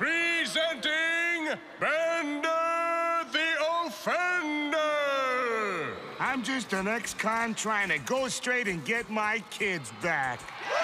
Presenting Bender the Offender! I'm just an ex-con trying to go straight and get my kids back.